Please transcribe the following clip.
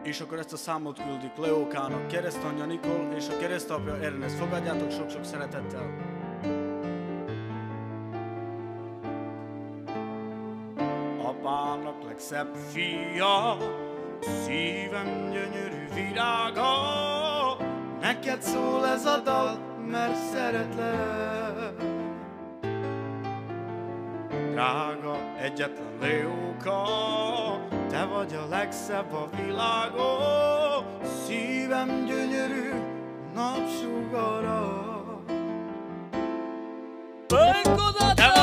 És akkor ezt a számot küldik Leókának, keresztanyja Nikol és a keresztapja Ernest. Fogadjátok sok-sok szeretettel! Apának legszebb fia, szívem gyönyörű virága, neked szól ez a dal, mert szeretlek. Drága egyetlen Leóka, te vagy a legszebb a világon, szívem gyönyörű napsugara. Te